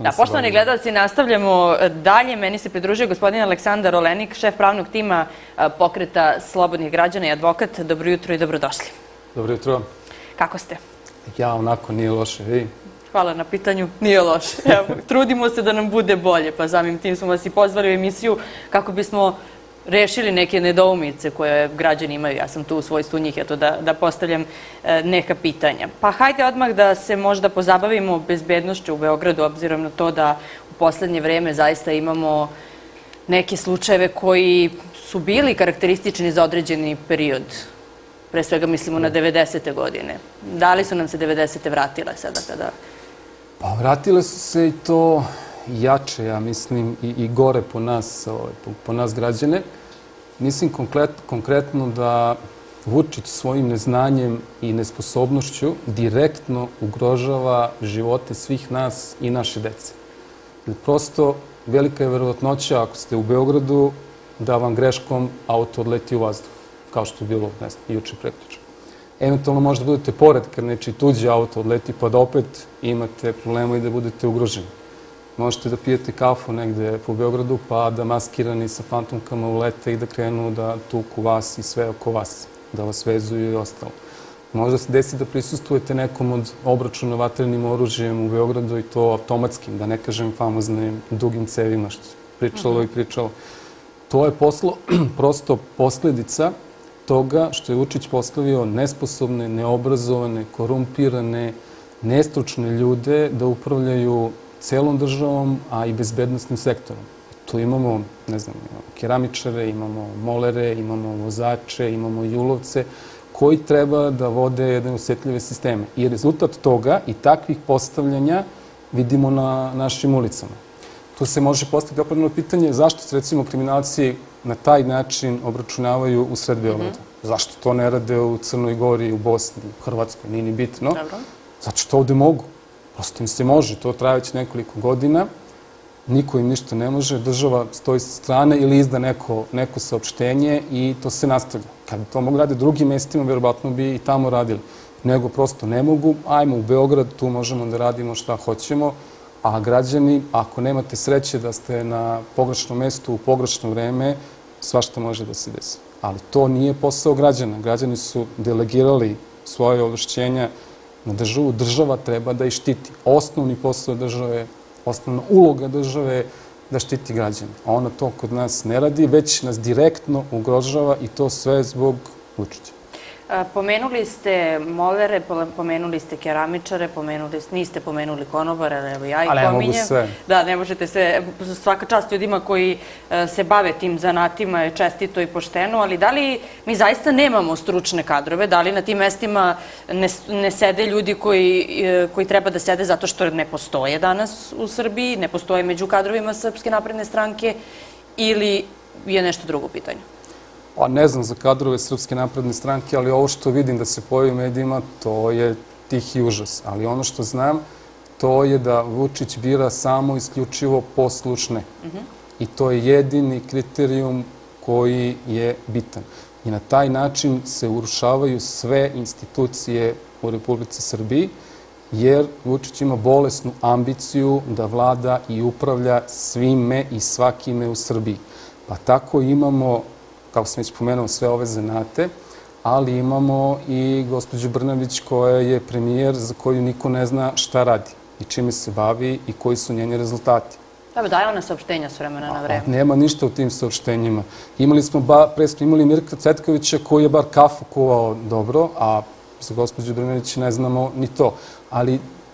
Da, poštovani gledalci, nastavljamo dalje. Meni se pridružio gospodin Aleksandar Olenik, šef pravnog tima Pokreta slobodnih građana i advokat. Dobro jutro i dobrodošli. Dobro jutro. Kako ste? Ja onako, nije loše, vi? Hvala na pitanju, nije loše. Trudimo se da nam bude bolje, pa samim tim smo vas i pozvali u emisiju kako bismo rešili neke nedoumice koje građani imaju. Ja sam tu u svojstvu njih, eto da postavljam neka pitanja. Pa hajde odmah da se možda pozabavimo bezbednošću u Beogradu, obzirom na to da u poslednje vreme zaista imamo neke slučajeve koji su bili karakteristični za određeni period. Pre svega mislimo na 90. godine. Da li su nam se 90. vratile sada kada... Pa vratile su se i to jače, ja mislim, i gore po nas građane. Mislim konkretno da Vučić svojim neznanjem i nesposobnošću direktno ugrožava živote svih nas i naše dece. Prosto, velika je verovatnoća, ako ste u Beogradu, da vam greškom auto odleti u vazduh, kao što je bilo, ne znam, juče prekjuče. Eventualno možda budete pored kad nečiji tuđi auto odleti, pa da opet imate problema i da budete ugroženi. Možete da pijete kafu negde po Beogradu, pa da maskirani sa fantomkama ulete i da krenu da tuku vas i sve oko vas, da vas vezuju i ostalo. Možda se desi da prisustujete nekom od obračuna vatrenim oružjem u Beogradu i to automatskim, da ne kažem famoznim dugim cevima što pričalo i pričalo. To je prosto posledica toga što je Vučić postavio nesposobne, neobrazovane, korumpirane, nestručne ljude da upravljaju celom državom, a i bezbednostnim sektorom. Tu imamo, ne znam, keramičare, imamo molere, imamo vozače, imamo julovce, koji treba da vode jedne osetljive sisteme. I rezultat toga i takvih postavljanja vidimo na našim ulicama. Tu se može postaviti opravdano pitanje zašto se, recimo, kriminalci na taj način obračunavaju u sred Beograda. Zašto to ne rade u Crnoj Gori, u Bosni, u Hrvatskoj, nije ni bitno. Zato što ovde mogu. Prosto im se može, to traje već nekoliko godina, niko im ništa ne može, država stoji sa strane ili izda neko saopštenje i to se nastavlja. Kad bi to mogli raditi drugim mestima, verovatno bi i tamo radili. Nego prosto ne mogu, ajmo u Beograd, tu možemo da radimo šta hoćemo, a građani, ako nemate sreće da ste na pogrešnom mestu u pogrešno vreme, svašta može da se desi. Ali to nije posao građana. Građani su delegirali svoje ovlašćenja na državu. Država treba da ih štiti. Osnovni posao države, osnovna uloga države je da štiti građane. A ona to kod nas ne radi, već nas direktno ugrožava i to sve zbog Vučića. Pomenuli ste molere, pomenuli ste keramičare, niste pomenuli konobare, evo ja ih pominjem. Ali ne mogu sve. Da, ne možete sve. Svaka čast ljudima koji se bave tim zanatima je čestito i pošteno, ali da li mi zaista nemamo stručne kadrove? Da li na tim mestima ne sede ljudi koji treba da sede zato što ne postoje danas u Srbiji, ne postoje među kadrovima Srpske napredne stranke ili je nešto drugo pitanje? Pa ne znam za kadrove Srpske napredne stranke, ali ovo što vidim da se pojavi u medijima, to je tihi užas. Ali ono što znam, to je da Vučić bira samo isključivo poslušne. I to je jedini kriterijum koji je bitan. I na taj način se urušavaju sve institucije u Republici Srbiji, jer Vučić ima bolesnu ambiciju da vlada i upravlja svime i svakime u Srbiji. Pa tako imamo, kako sam već pomenuo, sve ove zanate, ali imamo i gospođu Brnabić koja je premijer za koju niko ne zna šta radi i čime se bavi i koji su njeni rezultati. Evo, daje ona saopštenja s vremena na vreme. Nema ništa u tim saopštenjima. Pre smo imali Mirka Cvetkovića koji je bar kafu kuvao dobro, a za gospođu Brnabić ne znamo ni to. Ali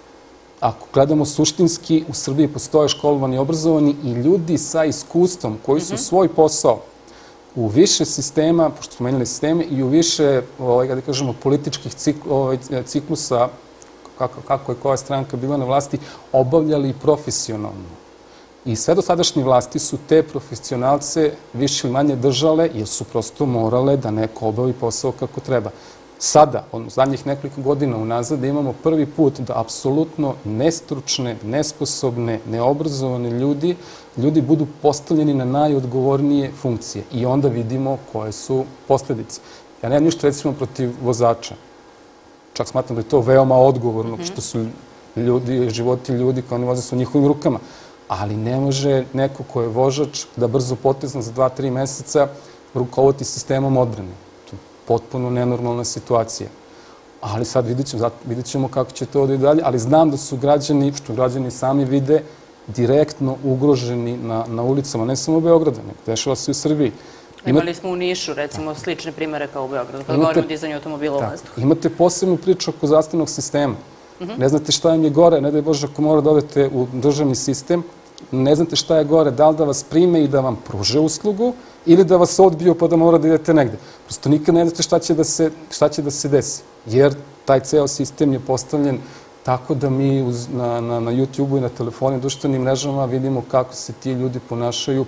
ako gledamo suštinski, u Srbiji postoje školovani, obrazovani i ljudi sa iskustvom koji su svoj posao u više sistema, pošto smo menjali sisteme, i u više, da kažemo, političkih ciklusa, kako je koja stranka bila na vlasti, obavljali profesionalno. I sve dosadašnje vlasti su te profesionalce više ili manje držale, jer su prosto morale da neko obavi posao kako treba. Sada, zadnjih nekoliko godina unazad, imamo prvi put da apsolutno nestručne, nesposobne, neobrazovane ljudi budu postavljeni na najodgovornije funkcije. I onda vidimo koje su posledice. Ja nemam ništa, recimo, protiv vozača. Čak smatram da je to veoma odgovorno, što su ljudi, životi ljudi koji oni voze su u njihovim rukama. Ali ne može neko ko je vožač da brzo potezno za 2-3 meseca rukovati sistemom odbrane. To je potpuno nenormalna situacija. Ali sad vidjet ćemo kako će to i dalje, ali znam da su građani, što građani sami vide, direktno ugroženi na ulicama, ne samo u Beogradu, nego dešava se i u Srbiji. Imali smo u Nišu, recimo, slične primere kao u Beogradu, kada govorimo o dizanju automobila u vazduhu. Imate posebnu priču oko zdravstvenog sistema. Ne znate šta im je gore, ne daj Bože ako mora da odete u državni sistem, ne znate šta je gore, da li da vas prime i da vam pruže uslugu ili da vas odbiju pa da mora da idete negde. Prosto nikad ne znate šta će da se desi, jer taj ceo sistem je postavljen tako da mi na YouTube-u i na telefonu i društvenim mrežama vidimo kako se ti ljudi ponašaju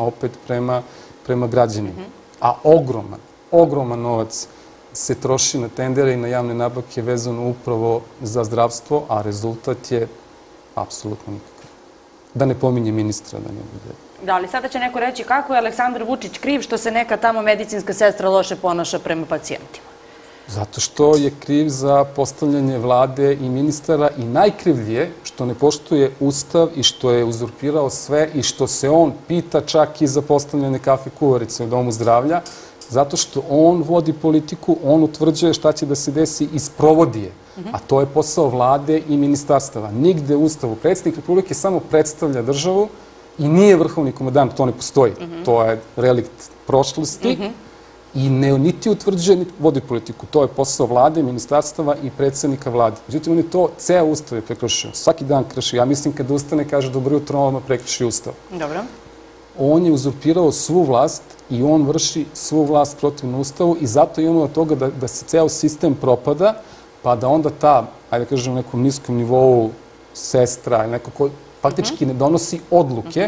prema građanima. A ogroman novac se troši na tendere i na javne nabavke vezano upravo za zdravstvo, a rezultat je apsolutno nikakav. Da ne pominje ministra, da ne bude. Da, ali sada će neko reći kako je Aleksandar Vučić kriv što se neka tamo medicinska sestra loše ponaša prema pacijentima. Zato što je kriv za postavljanje vlade i ministara i najkrivlje što ne poštuje Ustav i što je uzurpirao sve i što se on pita čak i za postavljanje kafe kuvarice u Domu zdravlja, zato što on vodi politiku, on utvrđuje šta će da se desi i sprovodi je. A to je posao vlade i ministarstava. Nigde u Ustavu predsjednik Republike samo predstavlja državu i nije vrhovni komandant, to ne postoji. To je relikt prošlosti i niti utvrđuje, niti vodi politiku. To je posao vlade, ministarstava i predsjednika vlade. Međutim, on je to, ceo Ustav je prekršio. Svaki dan krši. Ja mislim kada ustane, kaže dobro jutro, odmah prekrši Ustav. Dobro. On je uzurpirao svu vlast i on vrši svu vlast protivno Ustavu i zato imamo od toga da se ceo sistem propada, pa da onda ta, ajde da kažem, u nekom niskom nivou sestra ili neko ko faktički ne donosi odluke,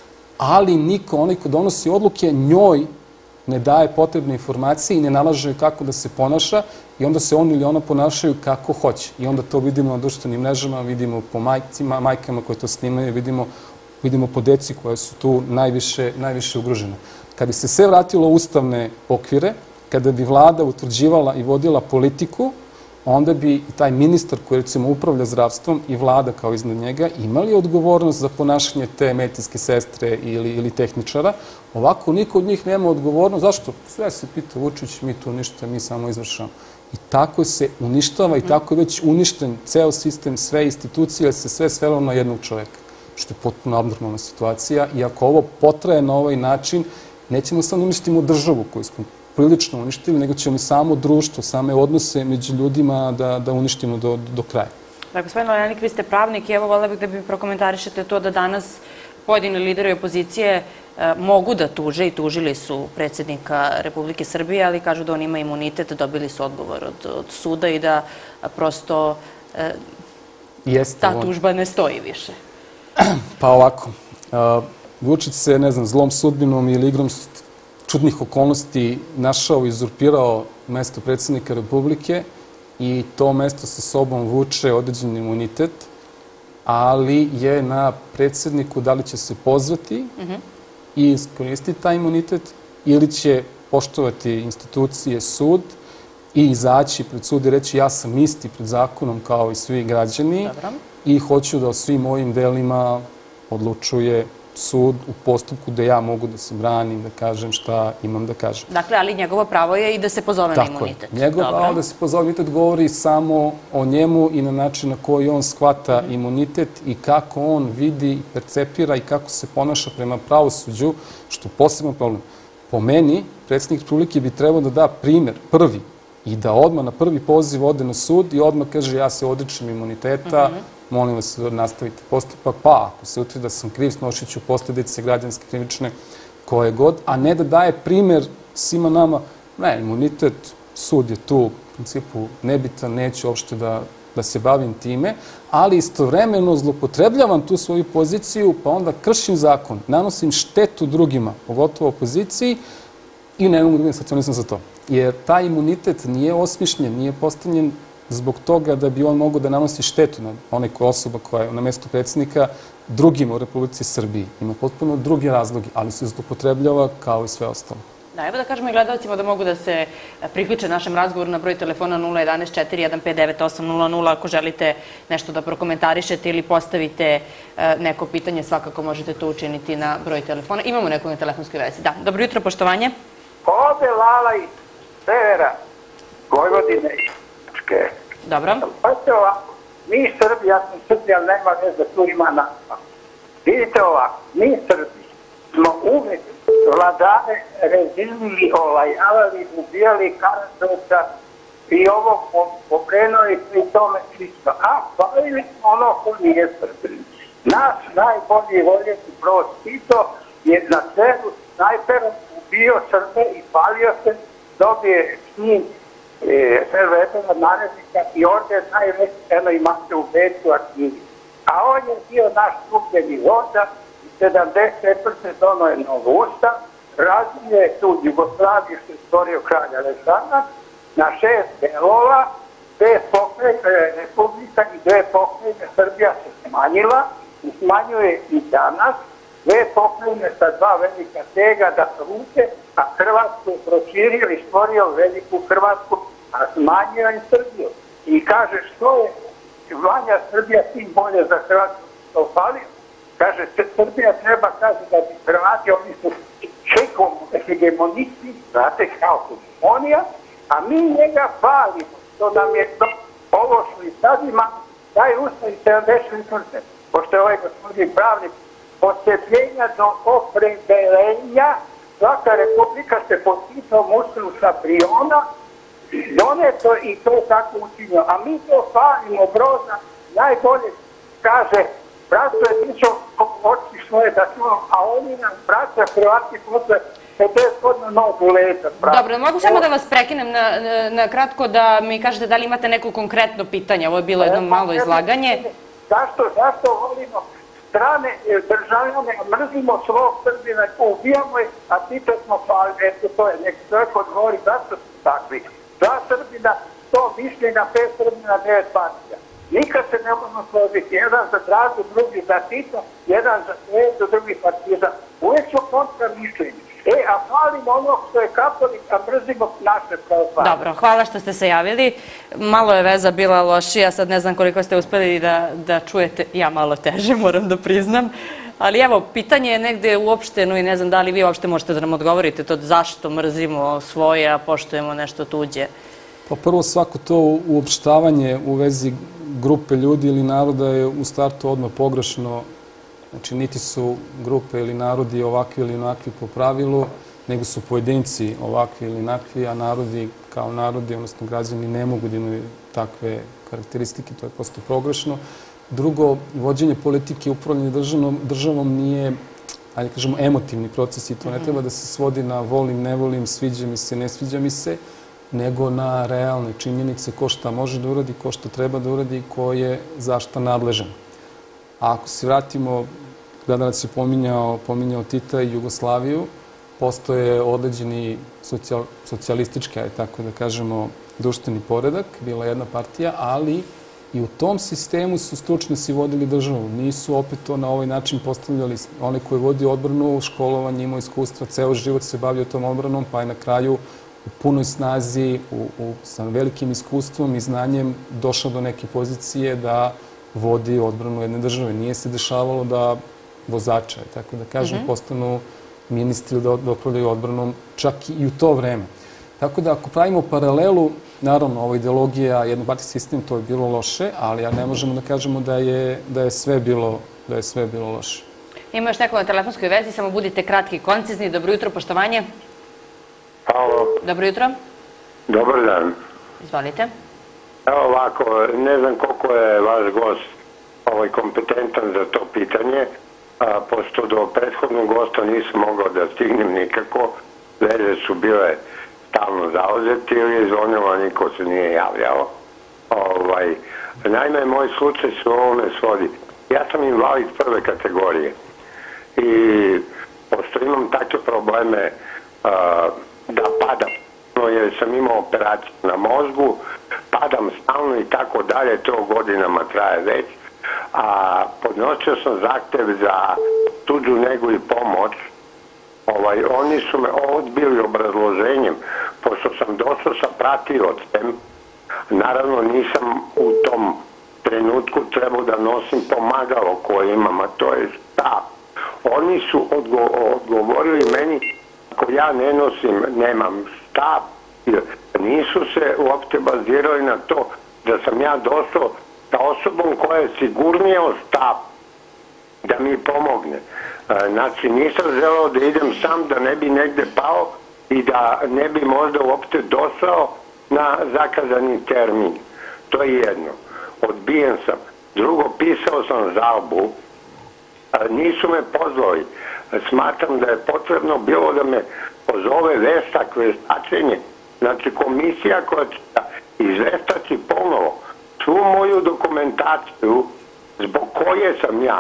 ali niko, onaj ko donosi odluke, njoj ne daje potrebne informacije i ne nalaže kako da se ponaša i onda se on ili ona ponašaju kako hoće. I onda to vidimo na društvenim mrežama, vidimo po majkama koje to snimaju, vidimo po deci koje su tu najviše ugrožene. Kad bi se sve vratilo u ustavne okvire, kada bi vlada utvrđivala i vodila politiku, onda bi i taj ministar koji recimo upravlja zdravstvom i vlada kao iznad njega imali odgovornost za ponašanje te medicinske sestre ili tehničara. Ovako niko od njih nema odgovornost. Zašto? Sve se pita Vučić, mi tu ništa, mi samo izvršamo. I tako se uništava i tako je već uništen ceo sistem, sve institucije, se sve svelo na jednog čoveka, što je potpuno abnormalna situacija. I ako ovo potraje na ovaj način, nećemo samo uništiti državu koju smo prilično uništili, nego ćemo samo društvo, same odnose među ljudima da uništimo do kraja. Da, gospodin Valjanik, vi ste pravnik i evo voljela bih da bi prokomentarišete to da danas pojedini lideri opozicije mogu da tuže i tužili su predsjednika Republike Srbije, ali kažu da on ima imunitet, dobili su odgovor od suda i da prosto ta tužba ne stoji više. Pa ovako, Vučić se, ne znam, zlom sudbinom ili igrom čudnih okolnosti našao i uzurpirao mesto predsjednika Republike i to mesto sa sobom vuče određen imunitet, ali je na predsjedniku da li će se pozvati i iskoristiti taj imunitet ili će poštovati institucije, sud i izaći pred sud i reći ja sam isti pred zakonom kao i svi građani i hoću da o svim ovim delima odlučuje sud u postupku da ja mogu da se branim, da kažem šta imam da kažem. Dakle, ali njegovo pravo je i da se pozove na imunitet. Tako je. Njegovo pravo da se pozove na imunitet govori samo o njemu i na način na koji on shvata imunitet i kako on vidi, percepira i kako se ponaša prema pravosuđu, što je poseban problem. Po meni, predsjednik Republike bi trebao da da primer prvi i da odmah na prvi poziv ode na sud i odmah kaže ja se odričem imuniteta, molim vas da nastavite postupak, pa ako se utvrdi da sam kriv, snošit ću posljedice građanske, krivične, koje god, a ne da daje primer svima nama, ne, imunitet, sud je tu, u principu nebitan, neću uopšte da se bavim time, ali istovremeno zlopotrebljavam tu svoju poziciju, pa onda kršim zakon, nanosim štetu drugima, pogotovo opoziciji, i ne mogu da sankcionišem za to. Jer taj imunitet nije osmišljen, nije postavljen zbog toga da bi on mogao da nanosi štetu na onaj osoba koja je na mestu predsjednika drugima u Republici Srbiji. Ima potpuno drugi razlogi, ali se zlopotrebljava kao i sve ostalo. Da, evo da kažemo i gledalcima da mogu da se priključe našem razgovoru na broj telefona 011 415 9800. Ako želite nešto da prokomentarišete ili postavite neko pitanje, svakako možete to učiniti na broj telefona. Imamo nekog na telefonskoj vezi. Da, dobro jutro, poštovanje. Ovde Lala iz severa Vojvodine i Hrvatske. Dobro. Pa se ovako, mi Srbi, ja sam Srbi, ali nema veze, tu ima nama. Vidite ovako, mi Srbi smo uvek vladare rezilili, olajavali, ubijali Karađorđa i ovo pokrenuli i tome čisto. A hvalili ono ko nije Srbin. Naš najbolji voljeni Broz Tito je na selu snajperom ubio Srbe i palio se, dobije s njim servetova narednika i orden najveći, eno imate u Beću arhivi. A on je bio naš skupljeni vođa, 74. dono je novo ustav, razvio je tu Jugoslaviju što je stvorio kralj Aleksandar na 6 delova, 5 pokrajina Republika i 2 pokrajine Srbija se smanjila i smanjuje i danas, 2 pokrajine sa 2 velika tega da ruke, a Hrvatsku je proširio i stvorio veliku Hrvatsku, a smanjio i Srbiju. I kaže što je manja Srbija tim bolje za Hrvatsku što falio. Kaže, Srbija treba, kaže, da bi Hrvati, oni su hegemonisti, znate, kao hegemonija, a mi njega falimo, što nam je ovo što i sad ima, taj ustav i 74. Pošto je ovaj gospodin pravnik, posjetljenja do opredelenja, svaka republika se potpisao Ustavu sa Briona, doneto i to tako učinio. A mi to falimo, Broza, najbolje kaže, bratstvo je tišao oči svoje da čuvam, a oni nam braća Hrvati posle 50 godina nogu leta. Dobro, mogu samo da vas prekinem na kratko da mi kažete da li imate neko konkretno pitanje. Ovo je bilo jedno malo izlaganje. Zašto volimo strane državljane, mrzimo svog Srbina, ubijamo je, a Tito smo pali, eto to je, nek čovjek odgovori, zašto su takvi? 2 Srbina, 100 mišljenja, 5 Srbina, 9 partija. Nikad se ne možemo složiti, jedan za Dragu, drugi za Tito, jedan za Svetu, drugi partizan. Uvijek su kontra mišljenja. A hvalimo ono što je katolik, a mrzimo naše pravoslavlje. Dobro, hvala što ste se javili. Malo je veza bila lošija, sad ne znam koliko ste uspeli da čujete, ja malo teže, moram da priznam. Ali evo, pitanje je negde uopšteno i ne znam da li vi uopšte možete da nam odgovorite to zašto mrzimo svoje, a poštujemo nešto tuđe. Pa prvo svako to uopštavanje u vezi grupe ljudi ili naroda je u startu odmah pogrešno. Znači, niti su grupe ili narodi ovakvi ili onakvi po pravilu, nego su pojedinci ovakvi ili onakvi, a narodi kao narodi, odnosno građani, ne mogu da imaju takve karakteristike, to je prosto pogrešno. Drugo, vođenje politike i upravljanje državom nije, ajde kažemo, emotivni proces i to ne treba da se svodi na volim, ne volim, sviđa mi se, ne sviđa mi se, nego na realne činjenice ko šta može da uradi, ko šta treba da uradi i ko je za šta nadležan. A ako se vratimo, gledalac je pominjao Tita i Jugoslaviju, postoje određeni socijalistički, tako da kažemo, društveni poredak, bila jedna partija, ali i u tom sistemu su stručnjaci vodili državu. Nisu opet to na ovaj način postavljali. Onaj koji vodi odbranu, školovanje, imao iskustva, ceo život se bavio tom odbranom, pa je na kraju u punoj snazi, sa velikim iskustvom i znanjem došao do neke pozicije da vodi odbranu jedne države. Nije se dešavalo da vozača, tako da kažem, postanu ministri da upravljaju odbranom čak i u to vreme. Tako da ako pravimo paralelu, naravno, ova ideologija, jednopartijski sistem, to je bilo loše, ali ne možemo da kažemo da je sve bilo loše. Ima još neko na telefonskoj vezi, samo budite kratki i koncizni. Dobro jutro, poštovanje. Halo. Dobro jutro. Dobar dan. Izvolite. Evo ovako, ne znam koliko je vaš gost kompetentan za to pitanje, pošto do prethodnog gosta nisam mogao da stignem nikako, veze su bile stalno zauzeti ili je zvonilo, niko se nije javljao. Naime, moj slučaj se u ovome svodi. Ja sam invalid prve kategorije i pošto imam takve probleme da padam, jer sam imao operaciju na mozgu, padam stalno i tako dalje, to godinama traje već, a podnosio sam zahtev za tuđu negu i pomoć Oni su me odbili obrazloženjem, pošto sam došao sa pratiocem. Naravno nisam u tom trenutku trebao da nosim pomagalo koje imam, a to je štap. Oni su odgovorili meni ako ja ne nosim, nemam štap. Nisu se uopšte bazirali na to da sam ja došao sa osobom koja je sigurnije od štap da mi pomogne. Znači nisam želeo da idem sam, da ne bi negde pao i da ne bi možda uopšte došao na zakazani termin. To je jedno. Odbijen sam. Drugo, pisao sam žalbu. Nisu me pozvali. Smatram da je potrebno bilo da me pozove veštačenje. Znači komisija koja će izveštači ponovo svu moju dokumentaciju zbog koje sam ja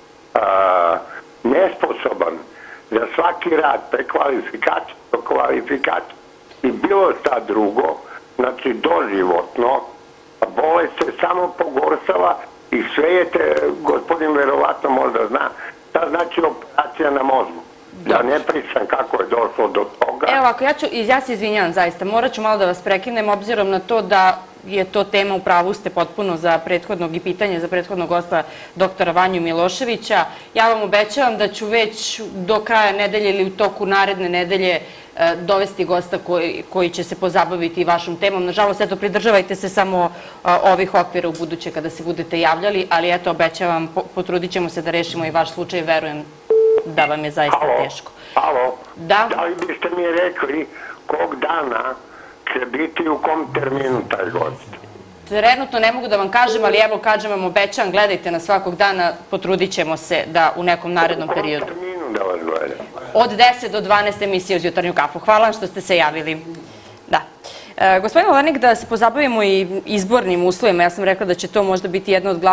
nesposoban za svaki rad, prekvalifikaciju, dokvalifikaciju i bilo šta drugo, znači doživotno, bolest se samo pogoršala i sve je gospodin verovatno možda zna, šta znači operacija na mozgu. Da ne pričam kako je došlo do toga. Evo ovako, ja se izvinjam zaista, morat ću malo da vas prekinem obzirom na to da je to tema, u pravu ste potpuno za prethodnog i pitanje za prethodnog gosta doktora Vanju Miloševića. Ja vam obećavam da ću već do kraja nedelje ili u toku naredne nedelje dovesti gosta koji će se pozabaviti vašom temom. Nažalost, eto, pridržavajte se samo ovih okvira u buduće kada se budete javljali, ali eto, obećavam, potrudit ćemo se da rešimo i vaš slučaj, verujem da vam je zaista teško. Alo, da li biste mi rekli kog dana će biti u kom terminu taj gost? Trenutno ne mogu da vam kažem, ali evo kažem vam, obećam, gledajte nas svakog dana, potrudit ćemo se da u nekom narednom periodu. U kom terminu da vas gledam? Od 10 do 12 emisije uz Jutarnju kafu. Hvala vam što ste se javili. Da. Gospodin Olenik, da se pozabavimo i izbornim uslovima. Ja sam rekla da će to možda biti jedna od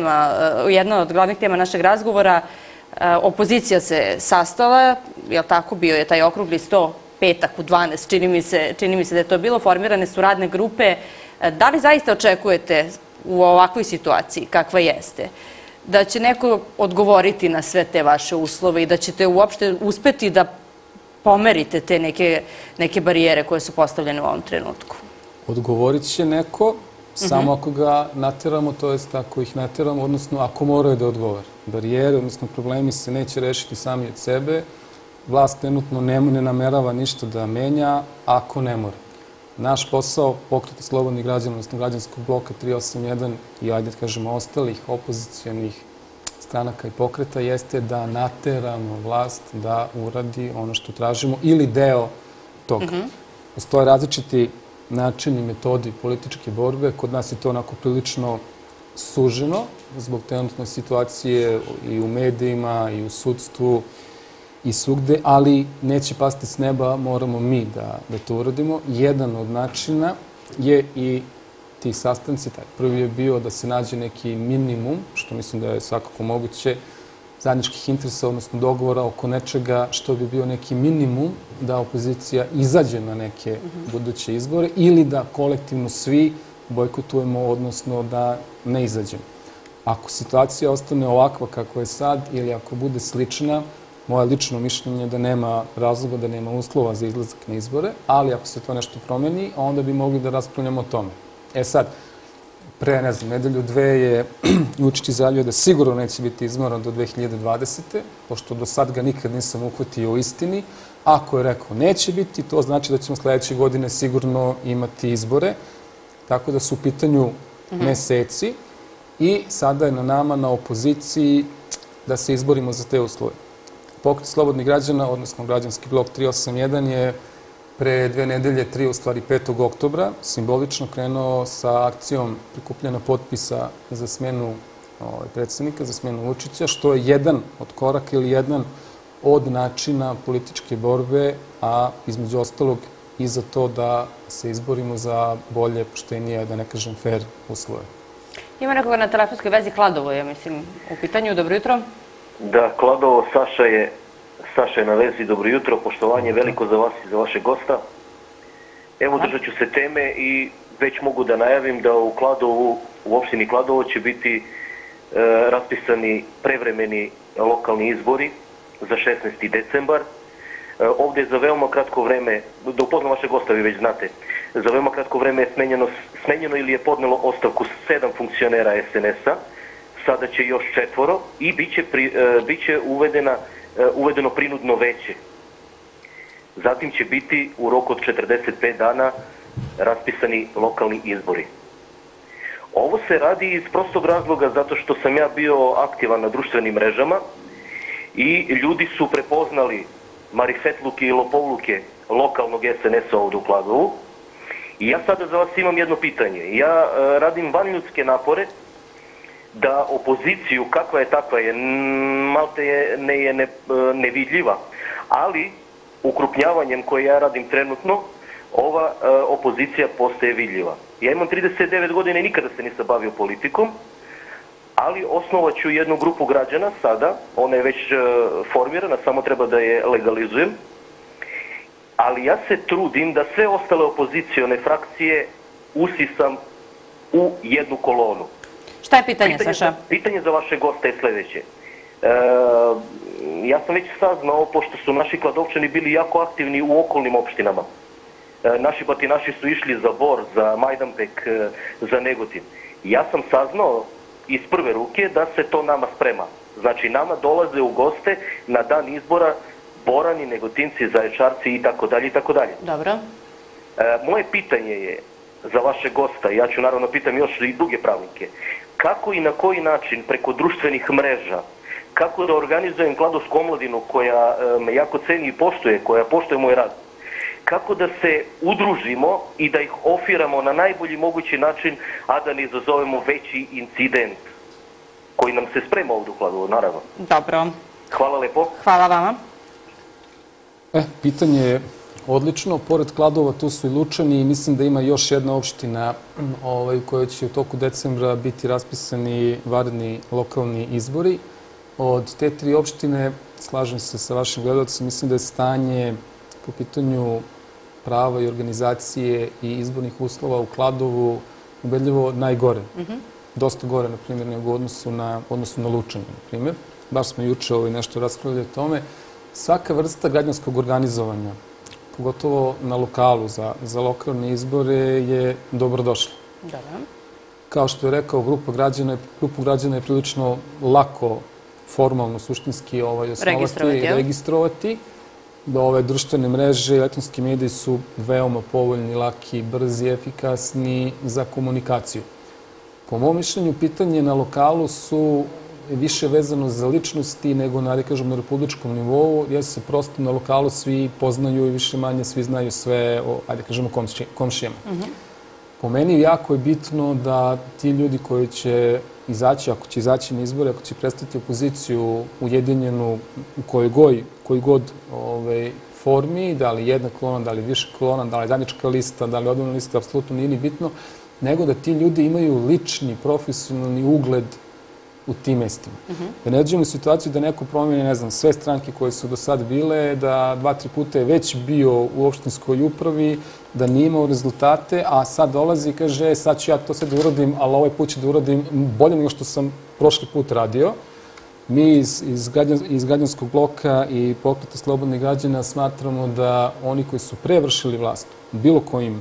glavnih tema našeg razgovora. Opozicija se sastala, je li tako, bio je taj okrugli sto, petak u 12, čini mi se da je to bilo, formirane su radne grupe. Da li zaista očekujete u ovakvoj situaciji kakva jeste, da će neko odgovoriti na sve te vaše uslove i da ćete uopšte uspeti da pomerite te neke barijere koje su postavljene u ovom trenutku? Odgovorit će neko, samo ako ga nateramo, to jest ako ih nateramo, odnosno ako moraju da odgovore. Barijere, odnosno problemi se neće rešiti sami od sebe. Vlast trenutno ne namerava ništa da menja ako ne mora. Naš posao, Pokreta slobodnih građana, odnosno građanskog bloka 381 i, ajde da kažemo, ostalih opozicijonih stranaka i pokreta, jeste da nateramo vlast da uradi ono što tražimo ili deo toga. Postoje različiti načini, metodi političke borbe. Kod nas je to onako prilično suženo zbog trenutne situacije i u medijima i u sudstvu i svugde, ali neće pasti s neba, moramo mi da to uradimo. Jedan od načina je i ti sastanci. Prvi je bio da se nađe neki minimum, što mislim da je svakako moguće, zajedničkih interesa, odnosno dogovora oko nečega što bi bio neki minimum da opozicija izađe na neke buduće izbore ili da kolektivno svi bojkotujemo, odnosno da ne izađemo. Ako situacija ostane ovakva kako je sad ili ako bude slična, moje lično mišljenje je da nema razloga, da nema uslova za izlazak na izbore, ali ako se to nešto promeni, onda bi mogli da raspravljamo o tome. Sad, pre, ne znam, nedelju, dve je Vučić izjavio da sigurno neće biti izbora do 2020. Pošto do sad ga nikad nisam uhvatio u istini. Ako je rekao neće biti, to znači da ćemo sledeće godine sigurno imati izbore. Tako da su u pitanju meseci i sada je na nama, na opoziciji, da se izborimo za te uslove. Pokret slobodnih građana, odnosno građanski blok 381 je pre 2 nedelje, 5. oktobra, simbolično krenuo sa akcijom prikupljanja potpisa za smenu predsjednika, za smenu Vučića, što je jedan od koraka ili jedan od načina političke borbe, a između ostalog i za to da se izborimo za bolje, poštenije, da ne kažem fair uslove. Ima nekoga na telefonskoj vezi, Kladovo je, mislim, u pitanju. Dobro jutro. Da, Kladovo, Saša je na vezi. Dobro jutro, poštovanje veliko za vas i za vašeg gosta. Evo, držat ću se teme i već mogu da najavim da u Kladovu, u opštini Kladovo će biti raspisani prevremeni lokalni izbori za 16. decembar. Ovdje je za veoma kratko vreme, da upoznam vaše gosta, vi već znate, za veoma kratko vreme je smenjeno ili je podnelo ostavku 7 funkcionera SNS-a, sada će još 4 i bit će uvedeno prinudno veće. Zatim će biti u roku od 45 dana raspisani lokalni izbori. Ovo se radi iz prostog razloga zato što sam ja bio aktivan na društvenim mrežama i ljudi su prepoznali marifetluke i lopovluke lokalnog SNS-a ovdje u Kladovu. I ja sada za vas imam jedno pitanje. Ja radim vanljudske napore da opoziciju, kakva je takva je, malte je nevidljiva, ali ukrupnjavanjem koje ja radim trenutno, ova opozicija postaje vidljiva. Ja imam 39 godina i nikada se nisam bavio politikom, ali osnovat ću jednu grupu građana sada, ona je već formirana, samo treba da je legalizujem, ali ja se trudim da sve ostale opozicione frakcije usisam u jednu kolonu. Šta je pitanje, Saša? Pitanje za vaše gosta je sljedeće. Ja sam već saznao, pošto su naši Kladovčani bili jako aktivni u okolnim opštinama. Naši batinaši su išli za Bor, za Majdanpek, za Negotin. Ja sam saznao iz prve ruke da se to nama sprema. Znači, nama dolaze u goste na dan izbora Borani, Negotinci, Zaječarci i tako dalje i tako dalje. Dobro. Moje pitanje je za vaše gosta, ja ću naravno pitam još i druge pravnike, kako i na koji način preko društvenih mreža, kako da organizujem kladovsku omladinu koja me jako ceni i poštuje, koja poštuje moj rad, kako da se udružimo i da ih ofiramo na najbolji mogući način, a da ne izazovemo veći incident koji nam se sprema ovdje u Kladovu, naravno. Dobro. Hvala lepo. Hvala vama. Pitanje je odlično. Pored Kladova tu su i Lučani i mislim da ima još jedna opština u kojoj će u toku decembra biti raspisani vanredni lokalni izbori. Od te 3 opštine, slažem se sa vašim gledalcem, mislim da je stanje po pitanju prava i organizacije i izbornih uslova u Kladovu ubedljivo najgore. Dosta gore, na primjer, nego u odnosu na Lučane, na primjer. Baš smo juče nešto raspravljali o tome. Svaka vrsta građanskog organizovanja, pogotovo na lokalu, za lokalne izbore, je dobrodošla. Kao što je rekao, grupu građana je prilično lako, formalno, suštinski osnovati i registrovati. Da ove društvene mreže i elektronski mediji su veoma povoljni, laki, brzi, efikasni za komunikaciju. Po mom mišljenju, pitanje na lokalu su više vezano za ličnosti nego na republičkom nivou, jer se prosto na lokalu svi poznaju i više manje svi znaju sve o, komšijama. Po meni jako je bitno da ti ljudi koji će izaći, ako će izaći na izbore, ako će predstaviti opoziciju ujedinjenu u kojoj god formi, da li jedna kolona, da li više kolona, da li zajednička lista, da li odvojena lista, apsolutno nije ni bitno, nego da ti ljudi imaju lični, profesionalni ugled u tim mestima. Da ne dođemo u situaciju da neko promijene, ne znam, sve stranke koje su do sad bile, da 2-3 puta je već bio u opštinskoj upravi, da nije imao rezultate, a sad dolazi i kaže, sad ću ja to sve da uradim, ali ovaj put ću da uradim bolje nego što sam prošli put radio. Mi iz Građanskog bloka i Pokreta slobodnih građana smatramo da oni koji su prevršili vlast, bilo kojim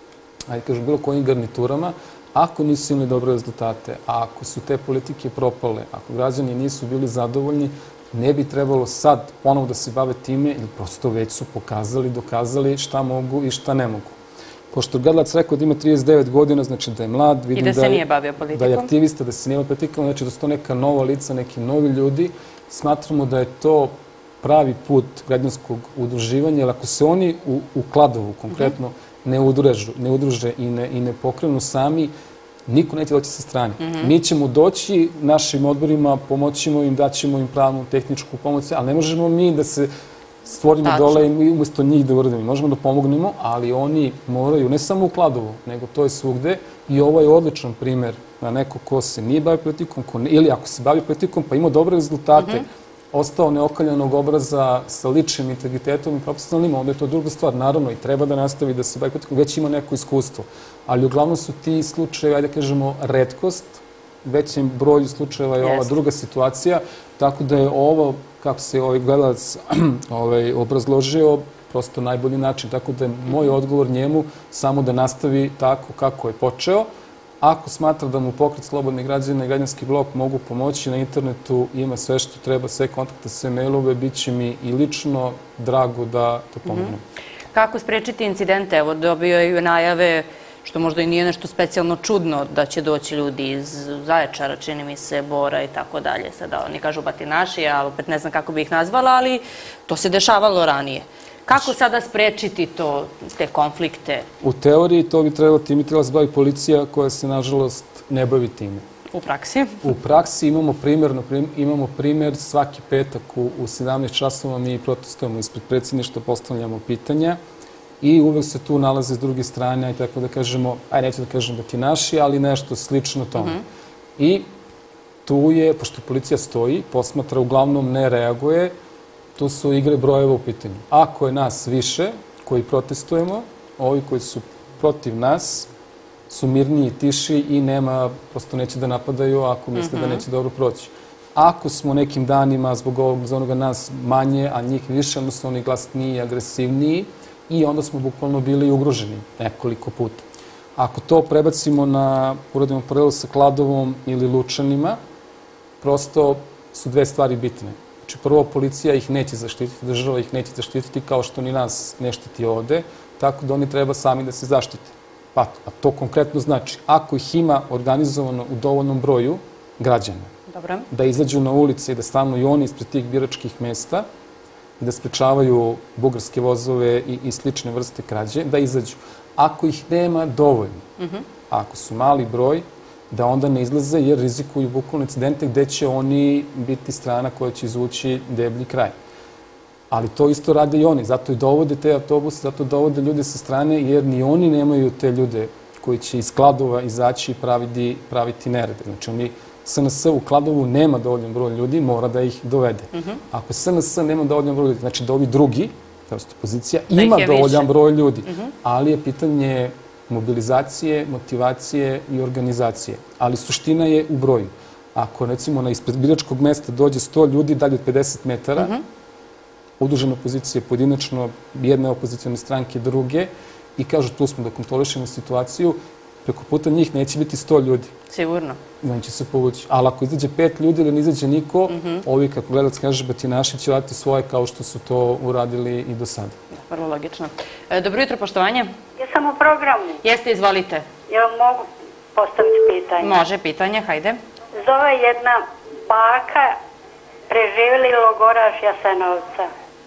garniturama, ako nisu imali dobre rezultate, a ako su te politike propale, ako građani nisu bili zadovoljni, ne bi trebalo sad ponovo da se bave time, ili prosto već su pokazali, dokazali šta mogu i šta ne mogu. Pošto gledalac rekao da ima 39 godina, znači da je mlad, vidim da se nije bavio politikom, da je aktivista, da se nije bavio politikom, znači da su to neka nova lica, neki novi ljudi. Smatramo da je to pravi put građanskog udruživanja, jer ako se oni u Kladovu konkretno ne udruže i ne pokrenu sami, niko neće doći sa strane. Mi ćemo doći našim odborima, pomoćimo im, daćemo im pravnu, tehničku pomoć, ali ne možemo mi da se stvorimo dole i umjesto njih da uradimo. Možemo da pomognemo, ali oni moraju, ne samo u Kladovu, nego to je svugde. I ovo je odličan primjer na neko ko se nije bavio politikom, ili ako se bavi politikom pa ima dobre rezultate, ostao neokaljanog obraza sa ličnim integritetom i profesionalnim, onda je to druga stvar. Naravno, i treba da nastavi da se bavi politikom, već ima neko iskustvo. Ali uglavnom su ti slučajevi, ajde da kažemo, retkost, većem broju slučajeva je ova druga situacija, tako da je ovo kako se ovaj gledalac obrazložio, prosto najbolji način. Tako da je moj odgovor njemu samo da nastavi tako kako je počeo. Ako smatra da mu Pokret slobodnih građana i Građanski blok mogu pomoći, na internetu ima sve što treba, sve kontakte, sve mailove, bit će mi i lično drago da to pomognem. Kako sprečiti incidente? Evo, dobio je najave, što možda i nije nešto specijalno čudno, da će doći ljudi iz Zaječara, čini mi se, Bora i tako dalje. Sada oni kažu batinaši, ja opet ne znam kako bi ih nazvala, ali to se dešavalo ranije. Kako sada sprečiti te konflikte? U teoriji to bi trebalo se bavi policija koja se, nažalost, ne bavi time. U praksi? U praksi imamo primjer svaki petak u 17 časova mi protestujemo ispred predsjedništva, postavljamo pitanja i uvek se tu nalaze s druge strane, tako da kažemo, neću da kažem batinaši, ali nešto slično tome. I tu je, pošto policija stoji, posmatra, uglavnom ne reaguje, tu su igre brojeva u pitanju. Ako je nas više koji protestujemo, ovi koji su protiv nas su mirniji, tiši i prosto neće da napadaju ako misle da neće dobro proći. Ako smo nekim danima zbog onoga nas manje, a njih više, onda su oni glasniji i agresivniji i onda smo bukvalno bili ugroženi nekoliko puta. Ako to prebacimo uradimo paralelu sa Kladovom ili Lučanima, prosto su dve stvari bitne. Znači, prvo, policija ih neće zaštititi, država ih neće zaštititi kao što ni nas ne štiti ovde, tako da oni treba sami da se zaštite. A to konkretno znači, ako ih ima organizovano u dovoljnom broju građana, da izađu na ulice i da stanu i oni ispred tih biračkih mesta i da sprečavaju bugarske vozove i slične vrste krađe, da izađu. Ako ih nema dovoljno, ako su mali broj, da onda ne izlaze jer rizikuju bukvalno incidente gde će oni biti strana koja će izvući deblji kraj. Ali to isto rade i oni, zato i dovode te autobuse, zato dovode ljude sa strane, jer ni oni nemaju te ljude koji će iz Kladova izaći i praviti nerede. Znači, SNS u Kladovu nema dovoljan broj ljudi, mora da ih dovede. Ako SNS nema dovoljan broj ljudi, znači da ovi drugi, to je opozicija, ima dovoljan broj ljudi, ali je pitanje mobilizacije, motivacije i organizacije. Ali suština je u broju. Ako, recimo, ispred biračkog mesta dođe 100 ljudi dalje od 50 metara, udružena opozicija pojedinačno, jedne opozicijone stranke, druge, i kažu tu smo da kontrolišemo situaciju, preko puta njih neće biti 100 ljudi. Sigurno. On će se povući. Ali ako izađe 5 ljudi ili ne izađe niko, ovi, kako gledalac kaže, batinaši će raditi svoje kao što su to uradili i do sada. Vrlo logično. Dobro jutro, poštovanje. Jesam u programu. Jeste, izvolite. Jel mogu postaviti pitanje? Može, pitanje, hajde. Zove jedna baka preživjeli logoraš Jasenovca.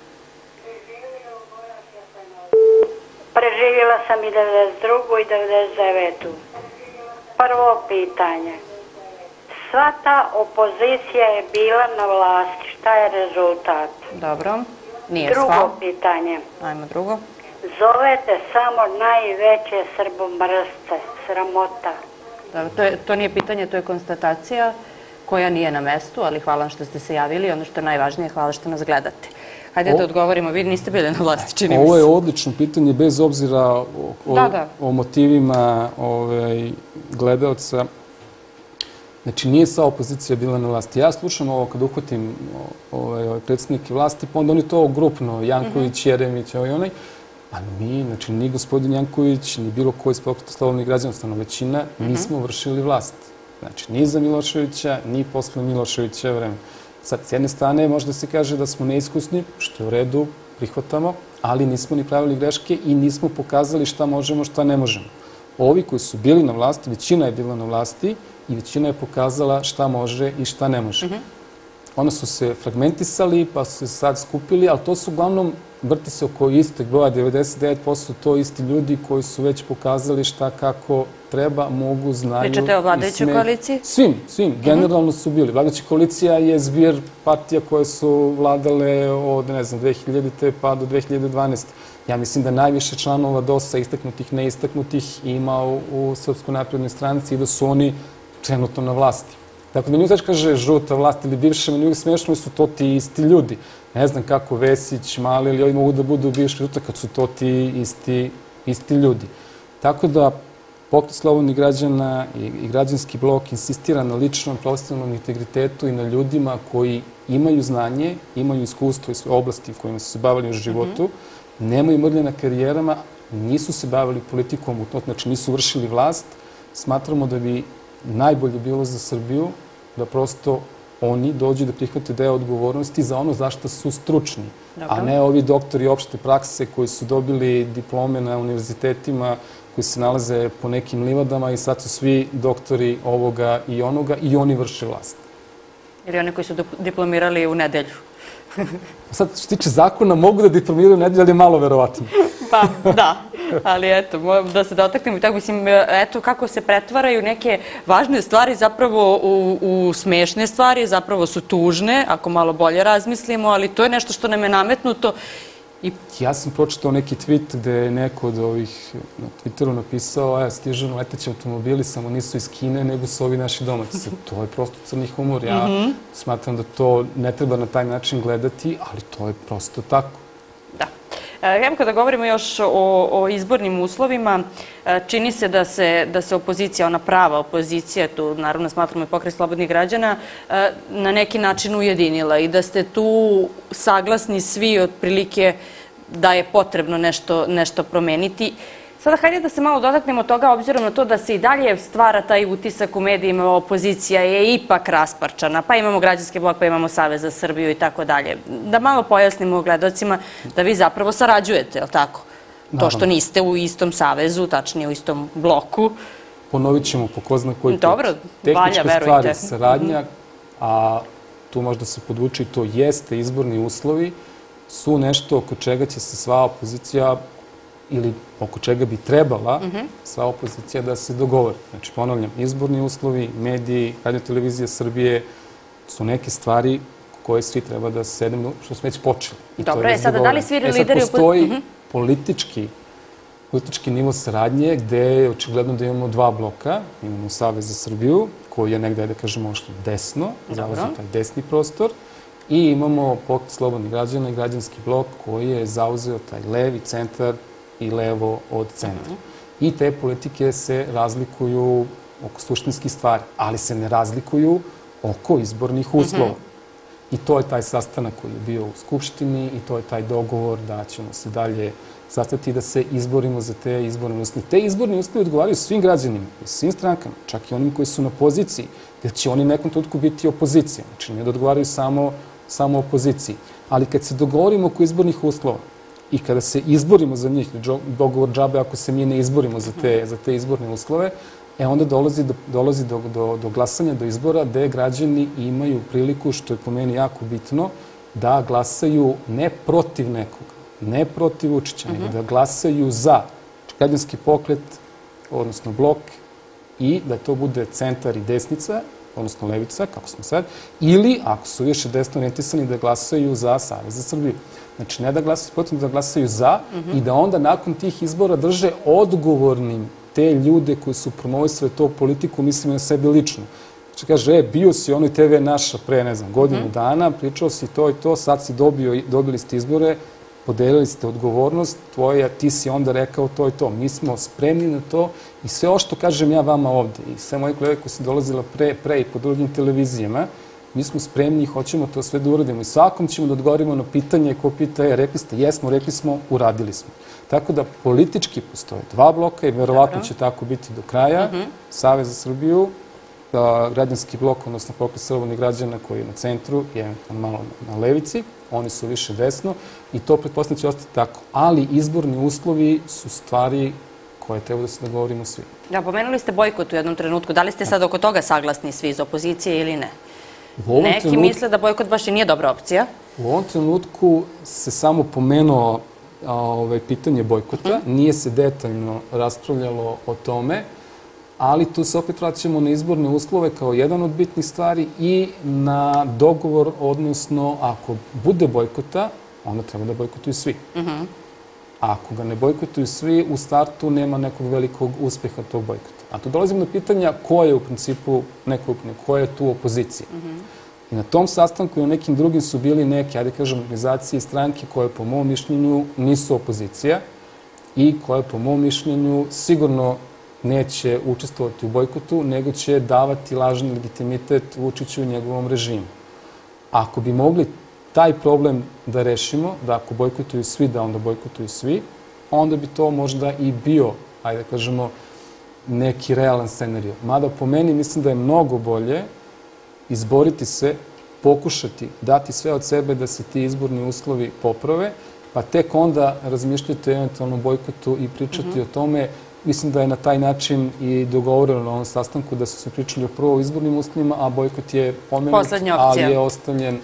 Preživjela sam i 92. i 99. Prvo pitanje. Sva ta opozicija je bila na vlasti. Šta je rezultat? Dobro. Nije sva. Drugo pitanje. Ajmo drugo. Zovete samo najveće srbomrsce. Sramota. To nije pitanje, to je konstatacija koja nije na mestu, ali hvala što ste se javili. Ono što je najvažnije, hvala što nas gledate. Hajde da odgovorimo. Vi niste bili na vlasti, čini mi se. Ovo je odlično pitanje, bez obzira o motivima gledalca. Znači, nije sva opozicija bila na vlasti. Ja slušam ovo kad uhvatim predsjednike vlasti, pa onda oni to grupno, Janković, Jeremić, onaj. Ali mi, znači, ni gospodin Janković, ni bilo koji iz Pokreta slobodnih građana, odnosno većina, nismo vršili vlast. Znači, ni za Miloševića, ni posle Miloševića vreme. Sad, s jedne strane, možda se kaže da smo neiskusni, što je u redu, prihvatamo, ali nismo ni pravili greške i nismo pokazali šta možemo, šta ne možemo. Ovi koji su bili na vlasti, većina je bila na vlasti i većina je pokazala šta može i šta ne može. Onda su se fragmentisali, pa su se sad skupili, ali to su uglavnom, vrti se oko istog broja, 99% to isti ljudi koji su već pokazali šta kako treba, mogu, znaju. Pričate o vladajućoj koaliciji? Svim. Generalno su bili. Vladajuća koalicija je zbir partija koje su vladale od, 2000. pa do 2012. Ja mislim da najviše članova DOS-a, istaknutih, neistaknutih, ima u Srpskoj naprednoj stranci i da su oni trenutno na vlasti. Dakle, da mi uvijek kaže žuta vlast ili bivša, meni uvijek smiješno su to ti isti ljudi. Ne znam kako Vesić, Mali ili ovi mogu da budu bivši žuta kad su to ti isti ljudi. Tako da, Pokret slobodnih građana i građanski blok insistira na ličnom profesionalnom integritetu i na ljudima koji imaju znanje, imaju iskustvo iz oblasti kojima su se bavili u životu, nemaju mrlje na karijerama, nisu se bavili politikom, znači nisu vršili vlast. Smatramo da bi najbolje bilo za Srbiju da prosto oni dođu da prihvate deo odgovornosti za ono zašto su stručni, a ne ovi doktori opšte prakse koji su dobili diplome na univerzitetima, koji se nalaze po nekim livadama i sad su svi doktori ovoga i onoga i oni vrše vlast. Ili oni koji su diplomirali u nedelju. Sad, što se tiče zakona, mogu da diplomiraju u nedelju, ali je malo verovatno. Pa, da. Ali eto, da se dotaknemo i tako, mislim, eto kako se pretvaraju neke važne stvari zapravo u smešne stvari, zapravo su tužne, ako malo bolje razmislimo, ali to je nešto što nam je nametnuto. Ja sam pročitao neki tweet gde je neko od ovih na Twitteru napisao stižu na leteći automobili, samo nisu iz Kine, nego su ovi naši domaći. To je prosto crni humor. Ja smatram da to ne treba na taj način gledati, ali to je prosto tako. Da. Evo kada govorimo još o izbornim uslovima, čini se da se opozicija, ona prava opozicija, tu naravno smatramo i Pokret slobodnih građana, na neki način ujedinila i da ste tu saglasni svi otprilike da je potrebno nešto promeniti. Sada hajde da se malo dotaknemo toga, obzirom na to da se i dalje stvara taj utisak u medijima, opozicija je ipak rasparčana, pa imamo Građanski blok, pa imamo Savez za Srbiju i tako dalje. Da malo pojasnimo gledalcima da vi zapravo sarađujete, je li tako? To što niste u istom savezu, tačnije u istom bloku. Ponovit ćemo po ko zna koji put. Dobro, valja, verujte. Tehničke stvari, saradnja, a tu možda se podvuči, to jeste izborni uslovi, su nešto oko čega će se sva opozicija ili oko čega bi trebala sva opozicija da se dogovori. Znači, ponavljam, izborni uslovi, mediji, Radio televizija Srbije su neke stvari koje svi treba da sedemo, što smo već počeli. Dobro, sada da li svi lideri... Sad postoji politički nivo saradnje gde je očigledno da imamo dva bloka. Imamo Savez za Srbiju, koji je negde, da kažemo, ošlo desno, zalazi taj desni prostor, i imamo Pokret slobodnih građana i Građanski blok koji je zauzeo taj levi centar i levo od centra. I te politike se razlikuju oko suštinskih stvari, ali se ne razlikuju oko izbornih uslova. I to je taj sastanak koji je bio u Skupštini i to je taj dogovor da ćemo se dalje sastati i da se izborimo za te izborne uslove. Te izborne uslove odgovaraju svim građanima, svim strankama, čak i onim koji su na poziciji, jer će oni nekom trenutku biti opozicija. Znači, ne da odgovaraju samo opoziciji. Ali kad se dogovorimo oko izbornih uslova i kada se izborimo za njih, dogovor džabe ako se mi ne izborimo za te izborne uslove, onda dolazi do glasanja, do izbora, gde građani imaju priliku, što je po meni jako bitno, da glasaju ne protiv nekoga, ne protiv Vučića, nego da glasaju za građanski pokret, odnosno blok, i da to bude centar i desnica, odnosno levica, kako smo sad, ili, ako su više desno orijentisani, da glasaju za Savez za Srbiju. Znači, ne da glasaju protiv, da glasaju za i da onda nakon tih izbora drže odgovornim te ljude koji su promovisali to politiku, mislim na sebe lično. Znači, kaže, bio si onoj TV Naša pre, ne znam, godinu dana, pričao si to i to, sad si dobili ste izbore, podelili ste odgovornost tvoja, ti si onda rekao to i to. Mi smo spremni na to i sve ovo što kažem ja vama ovde i sve moje kolege koji su dolazila pre i po drugim televizijama, mi smo spremni i hoćemo to sve da uradimo. I svakom ćemo da odgovorimo na pitanje ko pita, rekli ste jesmo, rekli smo, uradili smo. Tako da politički postoje dva bloka i verovatno će tako biti do kraja. Savez za Srbiju, Građanski blok, odnosno Pokret slobodnih građana koji je na centru, je malo na levici, oni su više desno i to pretpostavljam će ostati tako. Ali izborni uslovi su stvari koje treba da se dogovorimo svi. Da, pomenuli ste bojkot u jednom trenutku. Da li ste sad oko toga saglasni svi iz opozicije ili ne? Neki misle da bojkot baš i nije dobra opcija. U ovom trenutku se samo pomenuo pitanje bojkota. Nije se detaljno raspravljalo o tome, ali tu se opet vraćamo na izborne uslove kao jedan od bitnih stvari i na dogovor, odnosno ako bude bojkota, onda treba da bojkotuju svi. A ako ga ne bojkotuju svi, u startu nema nekog velikog uspeha tog bojkota. A tu dolazimo do pitanja ko je u principu ko je tu opozicija. I na tom sastanku i na nekim drugim su bili neke, ajde kažem, organizacije i stranke koje po mom mišljenju nisu opozicija i koje po mom mišljenju sigurno neće učestvovati u bojkotu, nego će davati lažni legitimitet Vučiću i njegovom režimu. Ako bi mogli taj problem da rešimo, da ako bojkotuju svi, da onda bojkotuju svi, onda bi to možda i bio, ajde da kažemo, neki realan scenarij. Mada po meni mislim da je mnogo bolje izboriti se, pokušati, dati sve od sebe da se ti izborni uslovi poprave, pa tek onda razmišljati o eventualnom bojkotu i pričati o tome. Mislim da je na taj način i dogovoreno na ovom sastanku da su se pričali o prvo izbornim uslovima, a bojkot je pomenut, ali je ostavljen.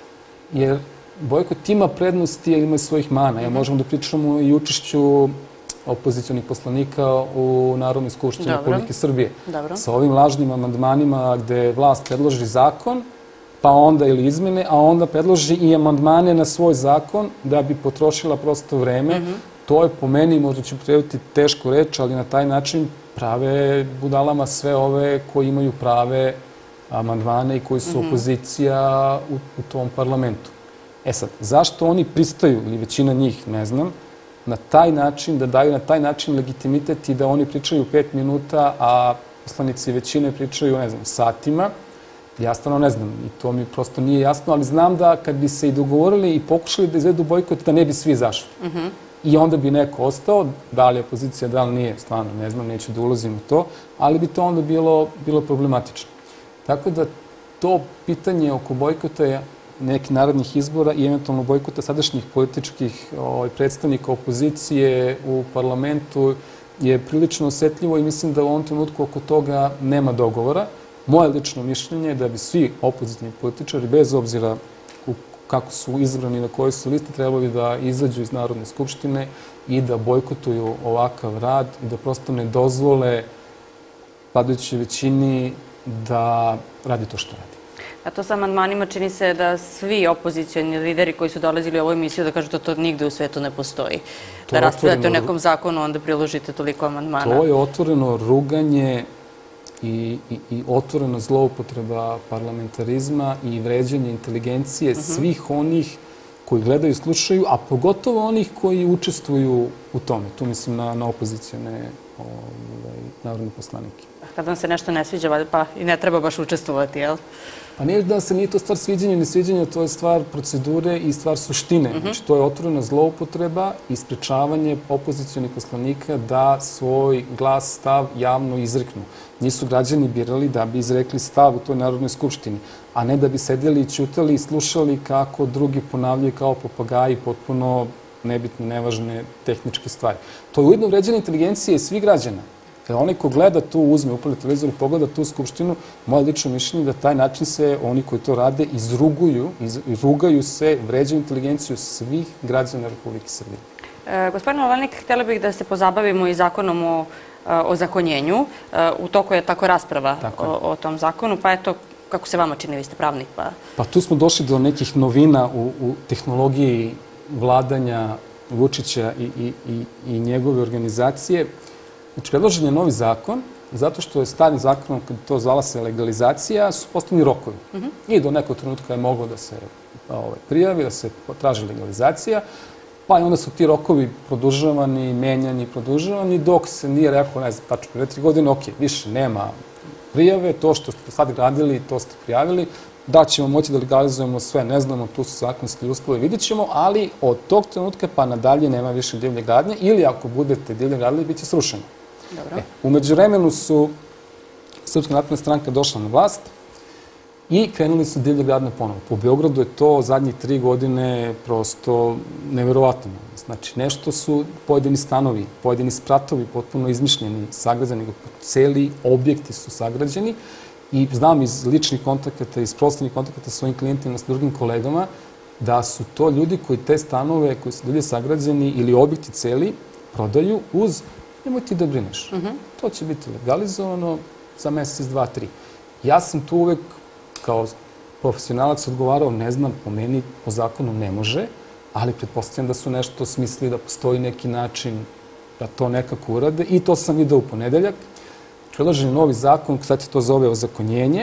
Jer bojkot ima prednosti, ima svojih mana. Ja možemo da pričamo i učešću opozicionih poslanika u Narodnoj skupštini Republike Srbije. Sa ovim lažnim amandmanima gde vlast predloži zakon, pa onda ili izmene, a onda predloži i amandmane na svoj zakon da bi potrošila prosto vreme. To je po meni, možda ću previti tešku reč, ali na taj način prave budalama sve ove koji imaju prave amandmane i koji su opozicija u tom parlamentu. E sad, zašto oni pristaju, ili većina njih, ne znam, na taj način, da daju na taj način legitimitet i da oni pričaju 5 minuta, a poslanici većine pričaju, ne znam, satima. Ja stvarno ne znam i to mi prosto nije jasno, ali znam da kad bi se i dogovorili i pokušali da izvedu bojkot, da ne bi svi zašli. I onda bi neko ostao, da li je opozicija, da li nije, stvarno ne znam, neću da ulazim u to, ali bi to onda bilo problematično. Tako da to pitanje oko bojkota nekih narodnih izbora i eventualno bojkota sadašnjih političkih predstavnika opozicije u parlamentu je prilično osetljivo i mislim da u ovom trenutku oko toga nema dogovora. Moje lično mišljenje je da bi svi opozicijni političari, bez obzira kako su izabrani, na kojoj su listi, trebali da izađu iz Narodne skupštine i da bojkotuju ovakav rad i da prosto ne dozvole vladajućoj većini da radi to što radi. A to sa amandmanima čini se da svi opozicioni lideri koji su dolazili u ovu emisiju da kažu da to nigde u svetu ne postoji. Da raspravljate o nekom zakonu, onda priložite toliko amandmana. To je otvoreno ruganje i otvorena zloupotreba parlamentarizma i vređanje inteligencije svih onih koji gledaju i slušaju, a pogotovo onih koji učestvuju u tome. Tu mislim na opozicijone narodne poslanike. Kad vam se nešto ne sviđa, pa i ne treba baš učestvovati, jel? Pa nije to stvar sviđanja ili nesviđanja, to je stvar procedure i stvar suštine. Znači, to je otvorena zloupotreba i sprečavanje opozicionih poslanika da svoj glas, stav javno izreknu. Nisu građani birali da bi izrekli stav u toj Narodnoj skupštini, a ne da bi sedeli i ćutali i slušali kako drugi ponavljaju kao papagaji potpuno nebitne, nevažne tehničke stvari. To je ujedno vređanje inteligencije svih građana. Kada onaj ko gleda tu, uzme upali televizor i pogleda tu skupštinu, moje lično mišljenje da taj način se oni koji to rade izrugaju se, vređaju inteligenciju svih građana Republike Srbije. Gospodin Ovanik, htjela bih da se pozabavimo i zakonom o ozakonjenju. U toku je tako rasprava o tom zakonu, pa eto, kako se vama čini, vi ste pravnik? Pa tu smo došli do nekih novina u tehnologiji vladanja Vučića i njegove organizacije. Znači, predložen je novi zakon, zato što je starim zakonom, kad to zvala se legalizacija, su postavljeni rokovi. I do nekog trenutka je moglo da se prijavi, da se traži legalizacija, pa i onda su ti rokovi produžavani, menjani, produžavani, dok se nije rekao, ne znam, tačno 4 godine, ok, više nema prijave, to što ste sad gradili, to ste prijavili, da ćemo moći da legalizujemo sve, ne znamo, tu su zakonski uslovi, vidjet ćemo, ali od tog trenutka pa nadalje nema više divlje gradnje ili ako budete divlje gradili, bit će srušeno. U međuvremenu su Srpska napredna stranka došla na vlast i krenuli su divlje gradnje ponovo. Po Beogradu je to zadnjih 3 godine prosto neverovatno. Znači, nešto su pojedini stanovi, pojedini spratovi potpuno izmišljeni, sagrađeni, celi objekti su sagrađeni i znam iz ličnih kontakata, iz prostornih kontakata sa svojim klijentima, s drugim kolegama, da su to ljudi koji te stanove, koji su divlje sagrađeni ili objekti celi, prodaju uz nemoj ti da brineš. To će biti legalizovano za mesec, 2, 3. Ja sam tu uvek kao profesionalac odgovarao, ne znam, po meni, po zakonu ne može, ali pretpostavljam da su nešto smislili, da postoji neki način da to nekako urade i to sam video u ponedeljak. Predložen je novi zakon, sad se to zove ozakonjenje,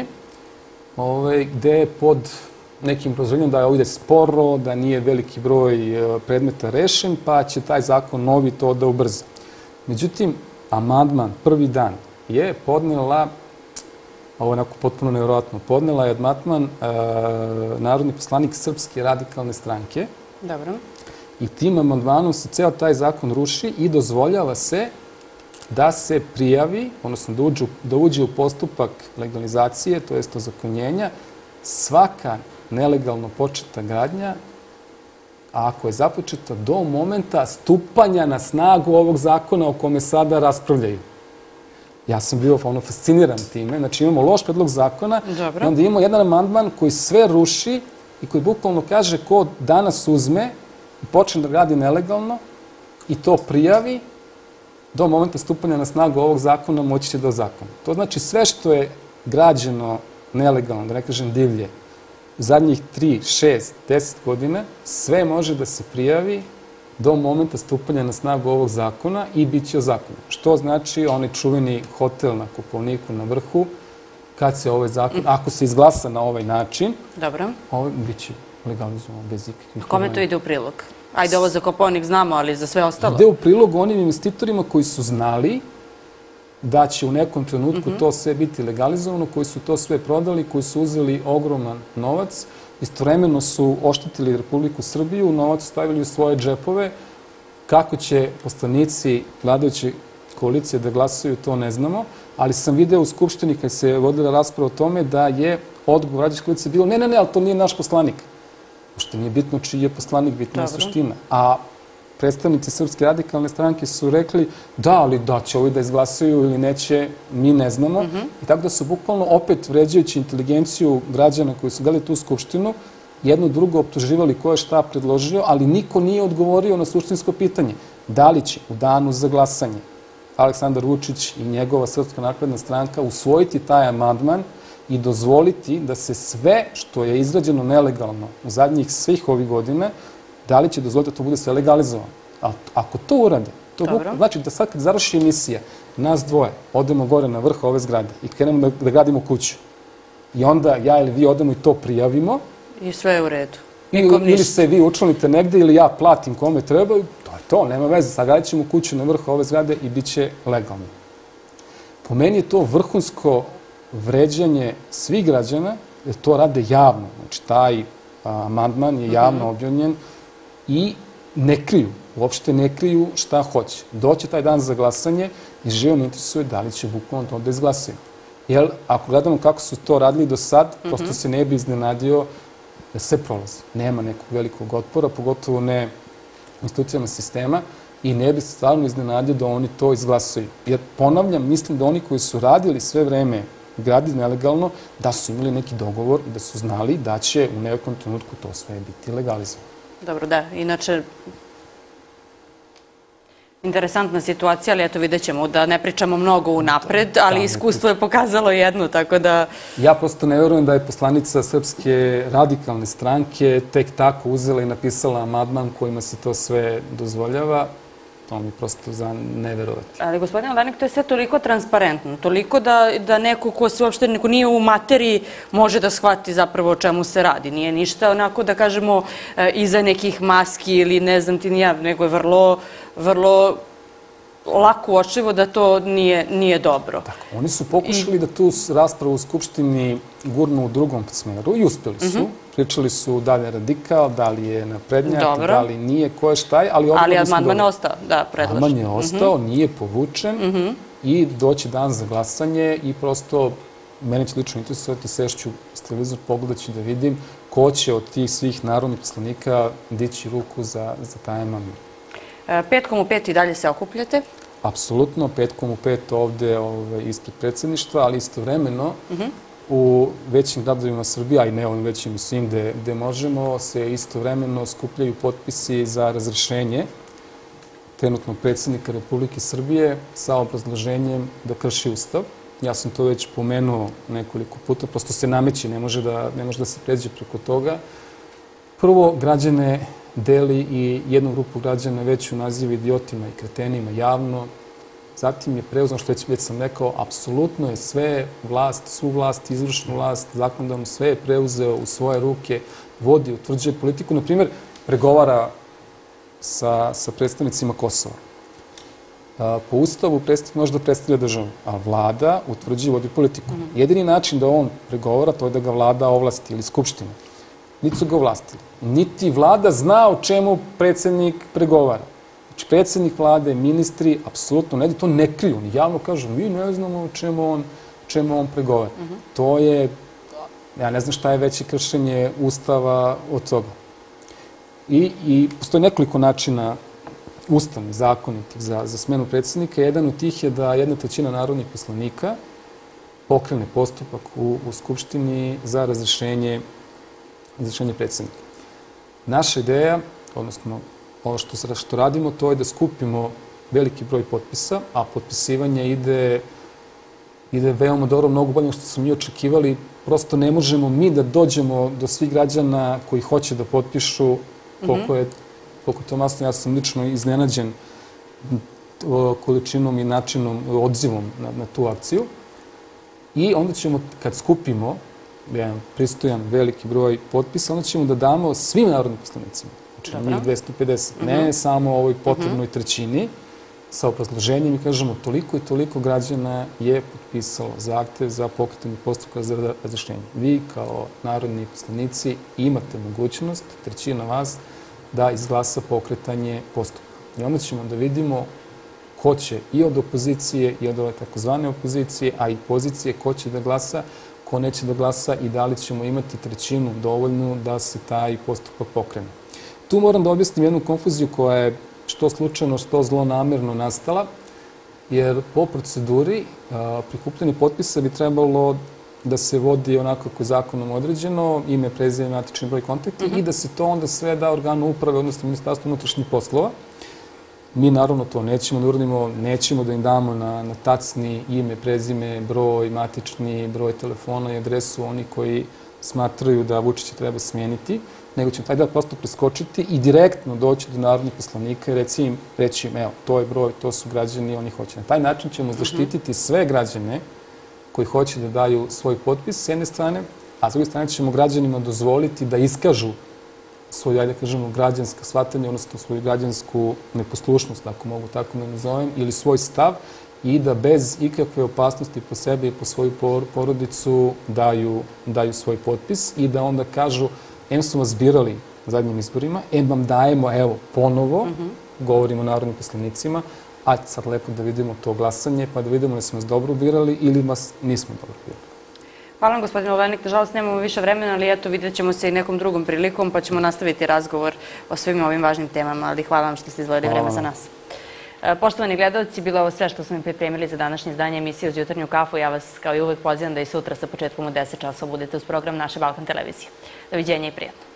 gde je pod nekim proželjenjem da je ovdje sporo, da nije veliki broj predmeta rešen, pa će taj zakon novi to da ubrza. Međutim, amandman prvi dan je podnela, ovo je onako potpuno nevjerojatno, podnela je amandman narodni poslanik Srpske radikalne stranke. Dobro. I tim amandmanom se ceo taj zakon ruši i dozvoljava se da se prijavi, odnosno da uđe u postupak legalizacije, to jest ozakonjenja, svaka nelegalno početa gradnja, a ako je započeta do momenta stupanja na snagu ovog zakona o kome sada raspravljaju. Ja sam bio fasciniran time. Znači imamo loš predlog zakona i onda imamo jedan amandman koji sve ruši i koji bukvalno kaže ko danas uzme i počne da gradi nelegalno i to prijavi, do momenta stupanja na snagu ovog zakona moći će da ozakoni. To znači sve što je građeno nelegalno, da ne kažem divlje, u zadnjih 3, 6, 10 godina, sve može da se prijavi do momenta stupanja na snagu ovog zakona i bit će ozakonjeno. Što znači onaj čuveni hotel na Kopaoniku na vrhu, kad se ovaj zakon, ako se izglasa na ovaj način, bit će legalizovan bez ikakvih. Kome to ide u prilog? Ajde, ovo za Kopaonik znamo, ali za sve ostalo? Ide u prilog onim investitorima koji su znali da će u nekom trenutku to sve biti legalizovano, koji su to sve prodali, koji su uzeli ogroman novac, istovremeno su oštetili Republiku Srbiju, novac stavili u svoje džepove. Kako će poslanici vladajuće koalicije da glasaju, to ne znamo, ali sam video u Skupštini kad se vodila rasprava o tome da je odgovor vladajuće koalicije bilo ne, ali to nije naš poslanik. Što nije bitno čiji je poslanik, bitna je suština. A predstavnici Srpske radikalne stranke su rekli da, ali da će ovi da izglasaju ili neće, mi ne znamo. I tako da su bukvalno opet vređajući inteligenciju građana koji su gledali tu skupštinu, jedno drugo optuživali ko je šta predložio, ali niko nije odgovorio na suštinsko pitanje. Da li će u danu za glasanje Aleksandar Vučić i njegova Srpska napredna stranka usvojiti taj amandman i dozvoliti da se sve što je izgrađeno nelegalno u zadnjih svih ovih godina, da li će dozvoliti da to bude sve legalizovano. Ako to urade, to znači da sad kad završi emisija, nas dvoje odemo gore na vrh ove zgrade i krenemo da gradimo kuću. I onda ja ili vi odemo i to prijavimo. I sve je u redu. Ili se vi učlanite negde ili ja platim kome treba. To je to, nema veze. Sagradit ćemo kuću na vrhu ove zgrade i bit će legalno. Po meni je to vrhunsko vređanje svih građana, jer to rade javno. Znači, taj amandman je javno objavljen i ne kriju, uopšte ne kriju šta hoće. Doće taj dan za glasanje i živo me interesuje da li će bukvalno to da izglasaju. Jer ako gledamo kako su to radili do sad, prosto se ne bi iznenadio da sve prolazi. Nema nekog velikog otpora, pogotovo ne institucijama sistema i ne bi se stvarno iznenadio da oni to izglasaju. Jer ponavljam, mislim da oni koji su radili sve vreme gradili nelegalno, da su imali neki dogovor i da su znali da će u nekom trenutku to sve biti legalizovano. Dobro, da. Inače, interesantna situacija, ali eto vidjet ćemo da ne pričamo mnogo unapred, ali iskustvo je pokazalo jedno, tako da... Ja prosto ne verujem da je poslanica Srpske radikalne stranke tek tako uzela i napisala amandman kojima se to sve dozvoljava. To mi je prosto za neverovati. Ali, gospodin Alenik, to je sve toliko transparentno, toliko da neko ko se uopšte nije u materiji može da shvati zapravo o čemu se radi. Nije ništa onako da kažemo iza nekih maski ili ne znam ti ni ja, nego je vrlo lako uočljivo da to nije dobro. Tako, oni su pokušali da tu raspravu u Skupštini gurnu u drugom smeru i uspeli su. Pričali su da li je radikal, da li je naprednjak, da li nije, ko je šta je, ali amandman je ostao, da, predlažem. Amandman je ostao, nije povučen i doći dan za glasanje i prosto mene će lično interesovati, sešću s televizor, pogledat ću da vidim ko će od tih svih narodnih poslanika dići ruku za taj amandman. Petkom u 5 i dalje se okupljate? Apsolutno, petkom u 5 ovde ispred predsjedništva, ali istovremeno u većim gradovima Srbije, a i ne ovim većim i svim gde možemo, se istovremeno skupljaju potpisi za razrešenje trenutnog predsjednika Republike Srbije sa obrazloženjem da krši Ustav. Ja sam to već pomenuo nekoliko puta, prosto se nameće, ne može da se pređe preko toga. Prvo, građane deli i jednu grupu građana već u nazivu idiotima i kretenima javno. Zatim je preuzno, što već sam rekao, apsolutno je sve vlast, svu vlast, izvršnu vlast, zakonodavnu, sve je preuzeo u svoje ruke, vodi, utvrđuje politiku. Naprimjer, pregovara sa predstavnicima Kosova. Po Ustavu predsjednik može da predstavlja državu, a vlada utvrđuje i vodi politiku. Jedini način da on pregovara to je da ga vlada ovlasti ili skupština. Niti su ga ovlastili. Niti vlada zna o čemu predsjednik pregovara. Znači, predsjednik vlade, ministri, apsolutno ne, to ne kriju. Ni javno kažu, mi ne znamo o čemu on pregovara. To je, ja ne znam šta je veće kršenje Ustava od toga. I postoje nekoliko načina ustavnih, zakonitih za smenu predsjednika. Jedan od tih je da 1/3 narodnih poslanika pokrene postupak u Skupštini za razrešenje predsjednika. Naša ideja, odnosno ono što radimo, to je da skupimo veliki broj potpisa, a potpisivanje ide veoma dobro, mnogo bolje što smo mi očekivali. Prosto ne možemo mi da dođemo do svih građana koji hoće da potpišu koliko je to masno. Ja sam lično iznenađen količinom i načinom, odzivom na tu akciju. I onda ćemo, kad skupimo jedan pristojan veliki broj potpisa, onda ćemo da damo svim narodnim poslanicima, znači njih 250, ne samo ovoj potrebnoj trećini, sa obrazloženjem i kažemo toliko i toliko građana je potpisalo zahtev za pokretanje postupka za razrešenje. Vi kao narodni poslanici imate mogućnost, trećina vas, da izglasa pokretanje postupka. I onda ćemo da vidimo ko će i od opozicije i od ove takozvane opozicije, a i pozicije, ko će da glasa, ko neće da glasa i da li ćemo imati trećinu dovoljnu da se taj postupak pokrene. Tu moram da objasnim jednu konfuziju koja je što slučajno, što zlonamerno nastala, jer po proceduri prikupljanje potpisa bi trebalo da se vodi onako kako je zakonom određeno, ime, prezime, matični broj kontakta i da se to onda sve da organu uprave, odnosno Ministarstvu unutrašnjih poslova. Mi naravno to nećemo da uradimo, nećemo da im damo na tacni ime, prezime, broj, matični broj telefona i adresu oni koji smatraju da Vučića treba smijeniti, nego ćemo taj dan prosto preskočiti i direktno doći do narodnih poslanika i reći im, evo, to je broj, to su građani, oni hoće. Na taj način ćemo zaštititi sve građane koji hoće da daju svoj potpis s jedne strane, a s druge strane ćemo građanima dozvoliti da iskažu svoje, ajde kažemo, građanska shvatanja, odnosno svoju građansku neposlušnost, ako mogu tako da nazovem, ili svoj stav i da bez ikakve opasnosti po sebi i po svoju porodicu daju svoj potpis i da onda kažu, em su vas birali na zadnjim izborima, em vam dajemo, evo, ponovo, govorimo o narodnim poslanicima, a sad lepo da vidimo to glasanje, pa da vidimo da smo vas dobro birali ili vas nismo dobro birali. Hvala vam, gospodin Olenik. Nažalost, nemamo više vremena, ali eto, vidjet ćemo se i nekom drugom prilikom, pa ćemo nastaviti razgovor o svim ovim važnim temama, ali hvala vam što ste izdvojili vreme za nas. Poštovani gledalci, bilo je ovo sve što smo im pripremili za današnje izdanje emisije Uz jutarnju kafu. Ja vas kao i uvek pozivam da i sutra sa početkom u 10 časova budete uz program naše Balkan televizije. Doviđenja i prijatno.